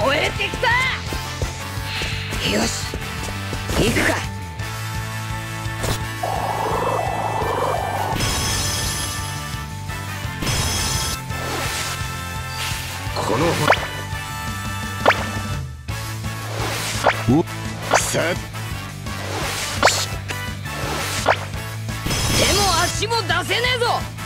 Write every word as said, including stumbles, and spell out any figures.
燃えてきた。よし行くか。 このおさ手も足も出せねえぞ。